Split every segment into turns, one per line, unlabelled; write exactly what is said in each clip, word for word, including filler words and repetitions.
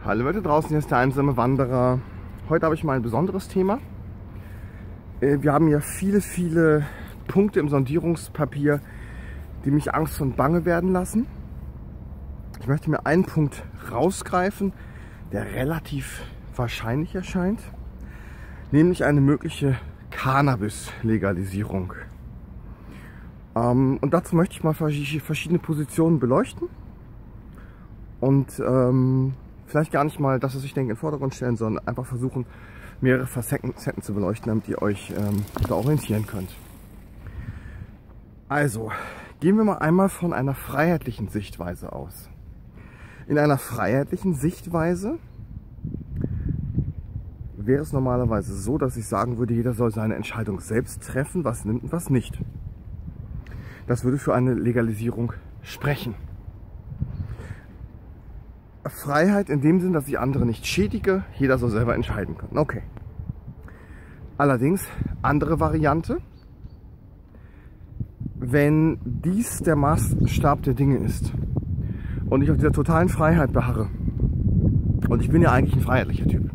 Hallo Leute draußen, hier ist der einsame Wanderer. Heute habe ich mal ein besonderes Thema. Wir haben hier viele, viele Punkte im Sondierungspapier, die mich Angst und Bange werden lassen. Ich möchte mir einen Punkt rausgreifen, der relativ wahrscheinlich erscheint, nämlich eine mögliche Cannabis-Legalisierung. Ähm, und dazu möchte ich mal verschiedene Positionen beleuchten und ähm, vielleicht gar nicht mal das, was ich denke, in den Vordergrund stellen, sondern einfach versuchen, mehrere Facetten zu beleuchten, damit ihr euch ähm, da orientieren könnt. Also, gehen wir mal einmal von einer freiheitlichen Sichtweise aus. In einer freiheitlichen Sichtweise wäre es normalerweise so, dass ich sagen würde, jeder soll seine Entscheidung selbst treffen, was nimmt und was nicht. Das würde für eine Legalisierung sprechen. Freiheit in dem Sinn, dass ich andere nicht schädige, jeder soll selber entscheiden können. Okay. Allerdings, andere Variante, wenn dies der Maßstab der Dinge ist und ich auf dieser totalen Freiheit beharre, und ich bin ja eigentlich ein freiheitlicher Typ,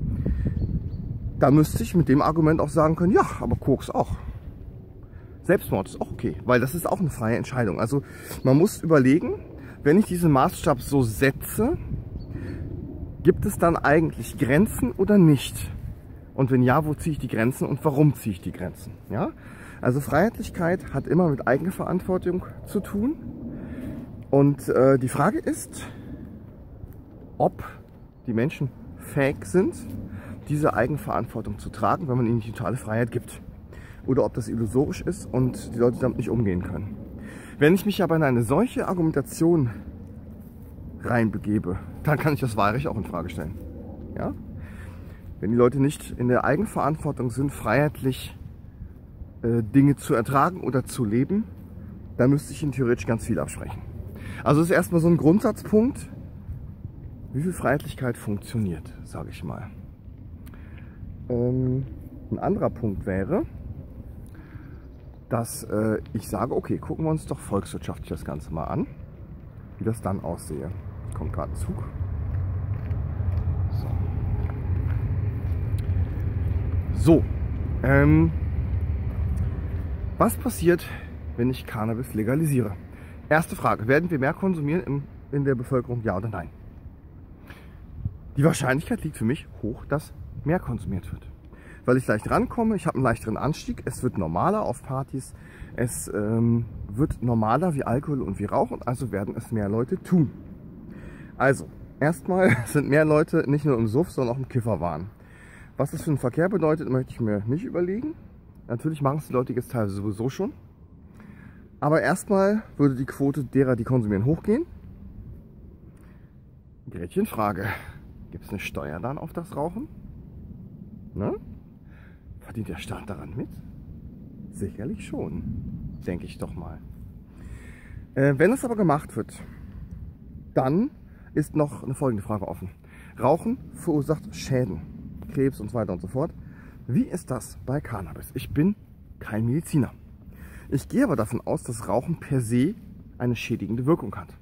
da müsste ich mit dem Argument auch sagen können, ja, aber Koks auch. Selbstmord ist auch okay, weil das ist auch eine freie Entscheidung. Also man muss überlegen, wenn ich diesen Maßstab so setze, gibt es dann eigentlich Grenzen oder nicht? Und wenn ja, wo ziehe ich die Grenzen und warum ziehe ich die Grenzen? Ja? Also Freiheitlichkeit hat immer mit Eigenverantwortung zu tun. Und äh, die Frage ist, ob die Menschen fähig sind, diese Eigenverantwortung zu tragen, wenn man ihnen die totale Freiheit gibt. Oder ob das illusorisch ist und die Leute damit nicht umgehen können. Wenn ich mich aber in eine solche Argumentation reinbegebe, dann kann ich das Wahlrecht auch in Frage stellen. Ja? Wenn die Leute nicht in der Eigenverantwortung sind, freiheitlich äh, Dinge zu ertragen oder zu leben, dann müsste ich ihnen theoretisch ganz viel absprechen. Also das ist erstmal so ein Grundsatzpunkt, wie viel Freiheitlichkeit funktioniert, sage ich mal. Ähm, ein anderer Punkt wäre, dass äh, ich sage, okay, gucken wir uns doch volkswirtschaftlich das Ganze mal an, wie das dann aussehe. Kommt gerade ein Zug. So, so ähm, was passiert, wenn ich Cannabis legalisiere? Erste Frage, werden wir mehr konsumieren im, in der Bevölkerung, ja oder nein? Die Wahrscheinlichkeit liegt für mich hoch, dass mehr konsumiert wird. Weil ich leicht rankomme, ich habe einen leichteren Anstieg, es wird normaler auf Partys, es ähm, wird normaler wie Alkohol und wie Rauch und also werden es mehr Leute tun. Also, erstmal sind mehr Leute nicht nur im Suff, sondern auch im Kifferwahn. Was das für einen Verkehr bedeutet, möchte ich mir nicht überlegen. Natürlich machen es die Leute jetzt teilweise sowieso schon. Aber erstmal würde die Quote derer, die konsumieren, hochgehen. Gretchenfrage, gibt es eine Steuer dann auf das Rauchen? Ne? Verdient der Staat daran mit? Sicherlich schon, denke ich doch mal. Äh, wenn es aber gemacht wird, dann ist noch eine folgende Frage offen. Rauchen verursacht Schäden, Krebs und so weiter und so fort. Wie ist das bei Cannabis? Ich bin kein Mediziner. Ich gehe aber davon aus, dass Rauchen per se eine schädigende Wirkung hat.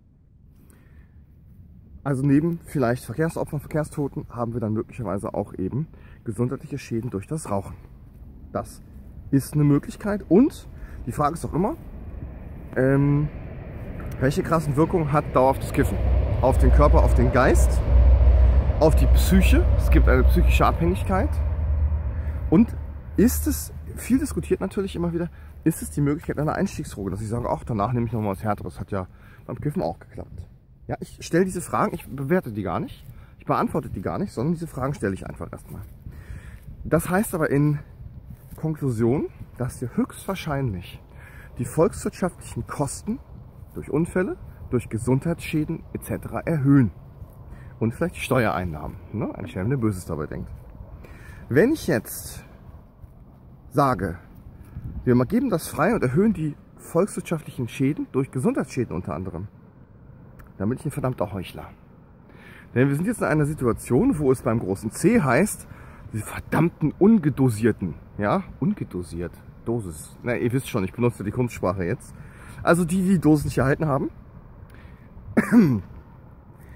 Also neben vielleicht Verkehrsopfern, Verkehrstoten haben wir dann möglicherweise auch eben gesundheitliche Schäden durch das Rauchen. Das ist eine Möglichkeit und die Frage ist doch immer, ähm, welche krassen Wirkungen hat dauerhaftes Kiffen? Auf den Körper, auf den Geist, auf die Psyche, es gibt eine psychische Abhängigkeit und ist es, viel diskutiert natürlich immer wieder, ist es die Möglichkeit einer Einstiegsdroge, dass ich sage, ach danach nehme ich noch mal was Härteres, hat ja beim Kiffen auch geklappt. Ja, ich stelle diese Fragen, ich bewerte die gar nicht, ich beantworte die gar nicht, sondern diese Fragen stelle ich einfach erstmal. Das heißt aber in Konklusion, dass wir höchstwahrscheinlich die volkswirtschaftlichen Kosten durch Unfälle, durch Gesundheitsschäden et cetera erhöhen. Und vielleicht Steuereinnahmen. Ne? Ein Schelm, der Böses dabei denkt. Wenn ich jetzt sage, wir geben das frei und erhöhen die volkswirtschaftlichen Schäden durch Gesundheitsschäden unter anderem, dann bin ich ein verdammter Heuchler. Denn wir sind jetzt in einer Situation, wo es beim großen C heißt, diese verdammten ungedosierten, ja, ungedosiert, Dosis, na ihr wisst schon, ich benutze die Kunstsprache jetzt, also die, die die Dosis nicht erhalten haben,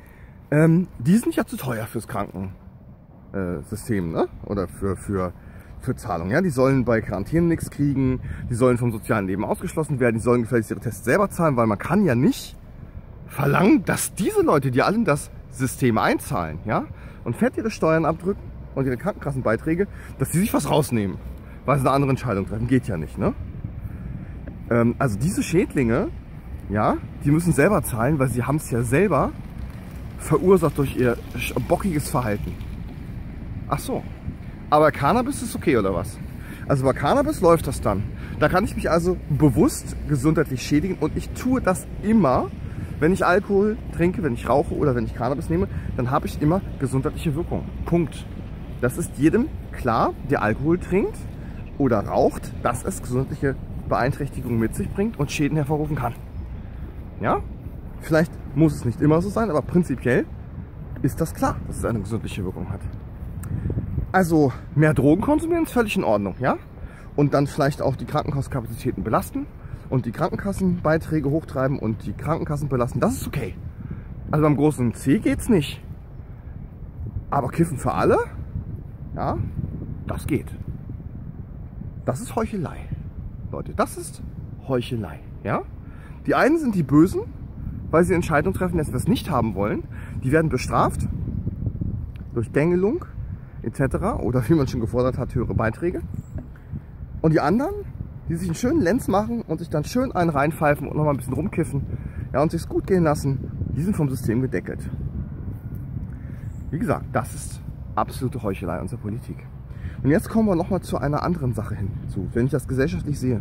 Ähm, die sind ja zu teuer fürs Krankensystem, ne? Oder für, für, für Zahlungen. Ja? Die sollen bei Quarantäne nichts kriegen, die sollen vom sozialen Leben ausgeschlossen werden, die sollen gefälligst ihre Tests selber zahlen, weil man kann ja nicht verlangen, dass diese Leute, die alle in das System einzahlen, ja, und fett ihre Steuern abdrücken und ihre Krankenkassenbeiträge, dass sie sich was rausnehmen, weil sie eine andere Entscheidung treffen. Geht ja nicht, ne? Ähm, also diese Schädlinge, ja, die müssen selber zahlen, weil sie haben es ja selber verursacht durch ihr bockiges Verhalten. Ach so. Aber Cannabis ist okay, oder was? Also bei Cannabis läuft das dann. Da kann ich mich also bewusst gesundheitlich schädigen und ich tue das immer, wenn ich Alkohol trinke, wenn ich rauche oder wenn ich Cannabis nehme, dann habe ich immer gesundheitliche Wirkung. Punkt. Das ist jedem klar, der Alkohol trinkt oder raucht, dass es gesundheitliche Beeinträchtigungen mit sich bringt und Schäden hervorrufen kann. Ja? Vielleicht muss es nicht immer so sein, aber prinzipiell ist das klar, dass es eine gesundheitliche Wirkung hat. Also mehr Drogen konsumieren ist völlig in Ordnung, ja? Und dann vielleicht auch die Krankenkassenkapazitäten belasten und die Krankenkassenbeiträge hochtreiben und die Krankenkassen belasten, das ist okay. Also beim großen C geht's nicht. Aber Kiffen für alle, ja, das geht. Das ist Heuchelei, Leute, das ist Heuchelei, ja? Die einen sind die Bösen, weil sie Entscheidungen treffen, dass wir es nicht haben wollen. Die werden bestraft durch Gängelung et cetera. Oder wie man schon gefordert hat, höhere Beiträge. Und die anderen, die sich einen schönen Lenz machen und sich dann schön einen reinpfeifen und nochmal ein bisschen rumkiffen, ja, und sich es gut gehen lassen, die sind vom System gedeckelt. Wie gesagt, das ist absolute Heuchelei unserer Politik. Und jetzt kommen wir nochmal zu einer anderen Sache hinzu, wenn ich das gesellschaftlich sehe.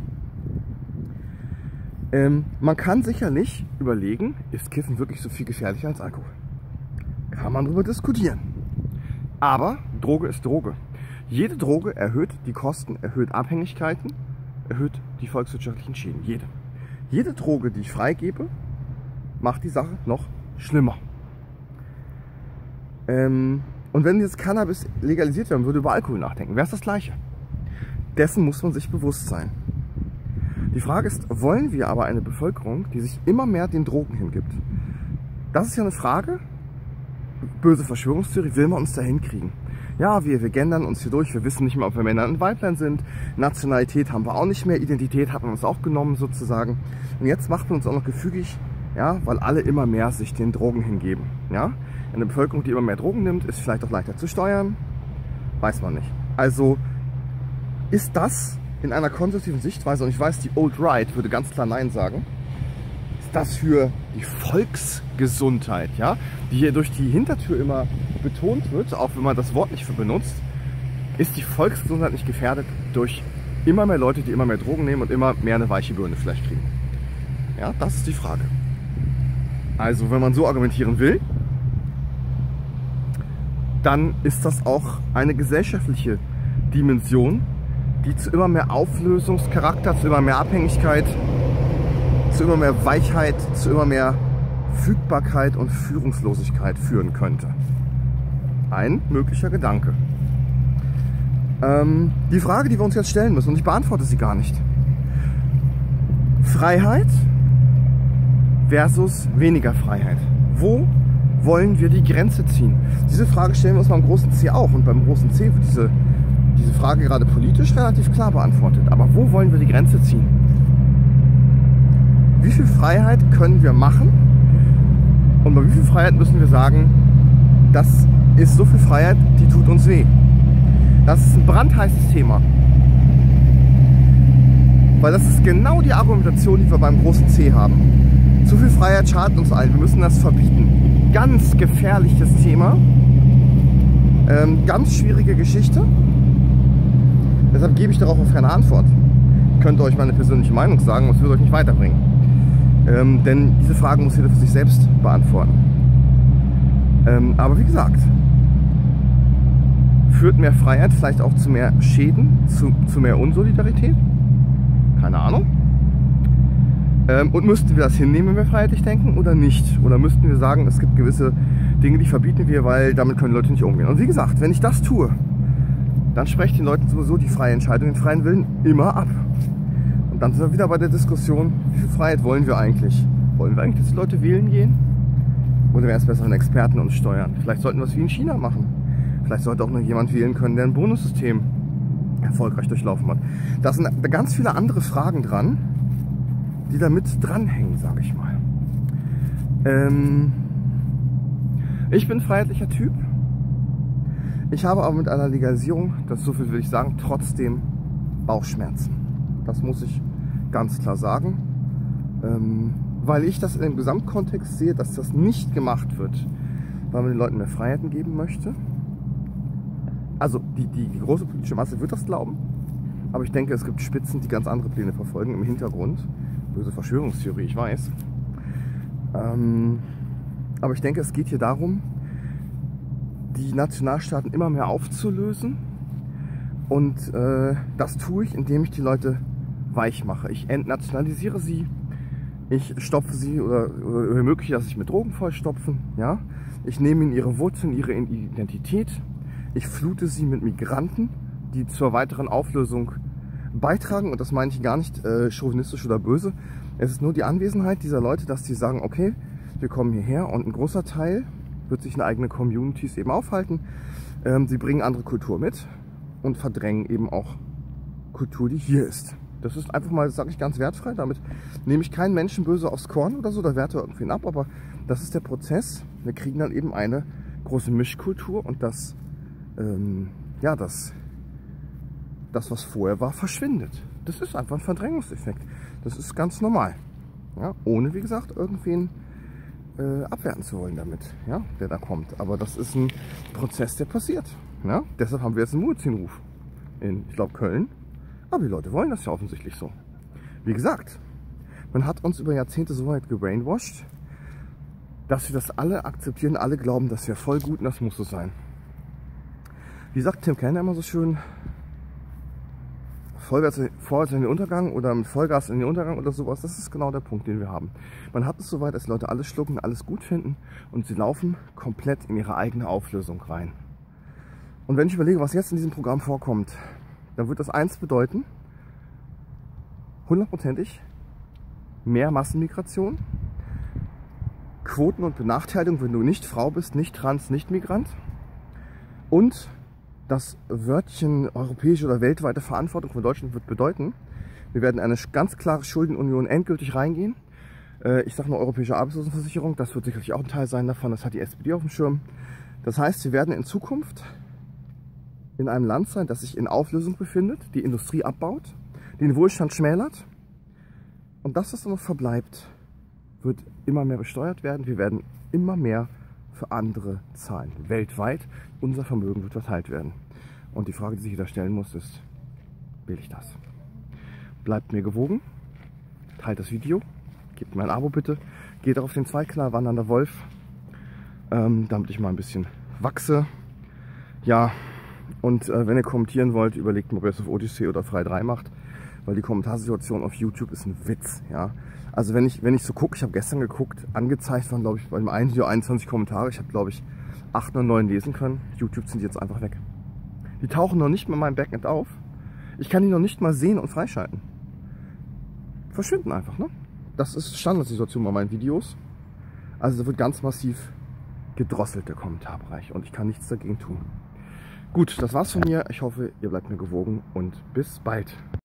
Ähm, man kann sicherlich überlegen, ist Kiffen wirklich so viel gefährlicher als Alkohol? Kann man darüber diskutieren. Aber Droge ist Droge. Jede Droge erhöht die Kosten, erhöht Abhängigkeiten, erhöht die volkswirtschaftlichen Schäden. Jede. Jede Droge, die ich freigebe, macht die Sache noch schlimmer. Ähm, und wenn jetzt Cannabis legalisiert werden würde, über Alkohol nachdenken, wäre es das Gleiche. Dessen muss man sich bewusst sein. Die Frage ist, wollen wir aber eine Bevölkerung, die sich immer mehr den Drogen hingibt? Das ist ja eine Frage, böse Verschwörungstheorie, will man uns da hinkriegen? Ja, wir, wir gendern uns hier durch, wir wissen nicht mehr, ob wir Männer und Weiblein sind, Nationalität haben wir auch nicht mehr, Identität hat man uns auch genommen sozusagen. Und jetzt macht man uns auch noch gefügig, ja, weil alle immer mehr sich den Drogen hingeben. Ja? Eine Bevölkerung, die immer mehr Drogen nimmt, ist vielleicht auch leichter zu steuern, weiß man nicht. Also ist das in einer konservativen Sichtweise, und ich weiß, die Old Right würde ganz klar Nein sagen, ist das für die Volksgesundheit, ja, die hier durch die Hintertür immer betont wird, auch wenn man das Wort nicht für benutzt, ist die Volksgesundheit nicht gefährdet durch immer mehr Leute, die immer mehr Drogen nehmen und immer mehr eine weiche Birne vielleicht kriegen. Ja, das ist die Frage. Also, wenn man so argumentieren will, dann ist das auch eine gesellschaftliche Dimension, die zu immer mehr Auflösungscharakter, zu immer mehr Abhängigkeit, zu immer mehr Weichheit, zu immer mehr Fügbarkeit und Führungslosigkeit führen könnte. Ein möglicher Gedanke. Ähm, die Frage, die wir uns jetzt stellen müssen, und ich beantworte sie gar nicht. Freiheit versus weniger Freiheit. Wo wollen wir die Grenze ziehen? Diese Frage stellen wir uns beim großen C auch. Und beim großen C wird diese diese Frage gerade politisch relativ klar beantwortet. Aber wo wollen wir die Grenze ziehen? Wie viel Freiheit können wir machen? Und bei wie viel Freiheit müssen wir sagen, das ist so viel Freiheit, die tut uns weh. Das ist ein brandheißes Thema. Weil das ist genau die Argumentation, die wir beim großen C haben. Zu viel Freiheit schadet uns allen. Wir müssen das verbieten. Ganz gefährliches Thema. Ähm, ganz schwierige Geschichte. Deshalb gebe ich darauf auch keine Antwort. Ich könnte euch meine persönliche Meinung sagen, das würde euch nicht weiterbringen. Ähm, denn diese Fragen muss jeder für sich selbst beantworten. Ähm, aber wie gesagt, führt mehr Freiheit vielleicht auch zu mehr Schäden, zu, zu mehr Unsolidarität? Keine Ahnung. Ähm, und müssten wir das hinnehmen, wenn wir freiheitlich denken, oder nicht? Oder müssten wir sagen, es gibt gewisse Dinge, die verbieten wir, weil damit können Leute nicht umgehen. Und wie gesagt, wenn ich das tue, dann spreche den Leuten sowieso die freie Entscheidung, den freien Willen immer ab. Und dann sind wir wieder bei der Diskussion, wie viel Freiheit wollen wir eigentlich? Wollen wir eigentlich, dass die Leute wählen gehen? Oder wäre es besser, wenn Experten uns steuern? Vielleicht sollten wir es wie in China machen. Vielleicht sollte auch noch jemand wählen können, der ein Bonussystem erfolgreich durchlaufen hat. Da sind ganz viele andere Fragen dran, die da mit dranhängen, sage ich mal. Ähm ich bin ein freiheitlicher Typ. Ich habe aber mit einer Legalisierung, das so viel will ich sagen, trotzdem Bauchschmerzen. Das muss ich ganz klar sagen. Ähm, weil ich das in dem Gesamtkontext sehe, dass das nicht gemacht wird, weil man den Leuten mehr Freiheiten geben möchte. Also die, die, die große politische Masse wird das glauben, aber ich denke, es gibt Spitzen, die ganz andere Pläne verfolgen im Hintergrund. Böse Verschwörungstheorie, ich weiß. Ähm, aber ich denke, es geht hier darum, die Nationalstaaten immer mehr aufzulösen. Und äh, das tue ich, indem ich die Leute weich mache. Ich entnationalisiere sie. Ich stopfe sie oder, oder ermögliche, dass ich mit Drogen vollstopfen. Ja? Ich nehme ihnen ihre Wurzeln, ihre Identität. Ich flute sie mit Migranten, die zur weiteren Auflösung beitragen. Und das meine ich gar nicht äh, chauvinistisch oder böse. Es ist nur die Anwesenheit dieser Leute, dass die sagen, okay, wir kommen hierher und ein großer Teil wird sich in eigene Communities eben aufhalten. Ähm, sie bringen andere Kultur mit und verdrängen eben auch Kultur, die hier ist. Das ist einfach mal, sage ich ganz wertfrei, damit nehme ich keinen Menschen böse aufs Korn oder so, da werte irgendwen ab, aber das ist der Prozess. Wir kriegen dann eben eine große Mischkultur und das, ähm, ja, das, das, was vorher war, verschwindet. Das ist einfach ein Verdrängungseffekt. Das ist ganz normal. Ja, ohne, wie gesagt, irgendwen äh, abwerten zu wollen damit, ja, der da kommt. Aber das ist ein Prozess, der passiert. Ja? Deshalb haben wir jetzt einen Muezzinruf in, ich glaube, Köln. Aber die Leute wollen das ja offensichtlich so. Wie gesagt, man hat uns über Jahrzehnte so weit gebrainwashed, dass wir das alle akzeptieren, alle glauben, das wäre voll gut und das muss so sein. Wie sagt Tim Keller immer so schön, Vollgas, vorwärts in den Untergang oder mit Vollgas in den Untergang oder sowas, das ist genau der Punkt, den wir haben. Man hat es so weit, dass die Leute alles schlucken, alles gut finden und sie laufen komplett in ihre eigene Auflösung rein. Und wenn ich überlege, was jetzt in diesem Programm vorkommt, dann wird das eins bedeuten, hundertprozentig mehr Massenmigration, Quoten und Benachteiligung, wenn du nicht Frau bist, nicht trans, nicht Migrant und das Wörtchen europäische oder weltweite Verantwortung von Deutschland wird bedeuten, wir werden eine ganz klare Schuldenunion endgültig reingehen. Ich sage nur europäische Arbeitslosenversicherung, das wird sicherlich auch ein Teil sein davon, das hat die S P D auf dem Schirm. Das heißt, wir werden in Zukunft in einem Land sein, das sich in Auflösung befindet, die Industrie abbaut, den Wohlstand schmälert und das, was dann noch verbleibt, wird immer mehr besteuert werden. Wir werden immer mehr für andere zahlen, weltweit. Unser Vermögen wird verteilt werden. Und die Frage, die sich jeder stellen muss, ist, will ich das? Bleibt mir gewogen, teilt das Video, gebt mir ein Abo bitte, geht auf den Zweitkanal Wandernder Wolf, ähm, damit ich mal ein bisschen wachse. Ja, und äh, wenn ihr kommentieren wollt, überlegt mal, ob ihr es auf Odyssey oder Frei drei macht, weil die Kommentarsituation auf YouTube ist ein Witz. Ja? Also wenn ich, wenn ich so gucke, ich habe gestern geguckt, angezeigt waren, glaube ich, bei dem einen Video einundzwanzig Kommentare. Ich habe, glaube ich, acht oder neun lesen können. YouTube sind die jetzt einfach weg. Die tauchen noch nicht mal in meinem Backend auf. Ich kann die noch nicht mal sehen und freischalten. Verschwinden einfach, ne? Das ist Standardsituation bei meinen Videos. Also da wird ganz massiv gedrosselt, der Kommentarbereich. Und ich kann nichts dagegen tun. Gut, das war's von mir. Ich hoffe, ihr bleibt mir gewogen und bis bald.